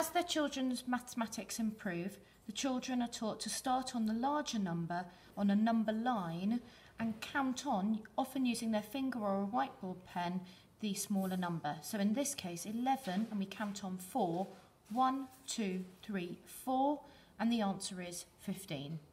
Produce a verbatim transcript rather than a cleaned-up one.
As their children's mathematics improve, the children are taught to start on the larger number on a number line and count on, often using their finger or a whiteboard pen, the smaller number. So in this case, eleven, and we count on four. One, two, three, four, and the answer is fifteen.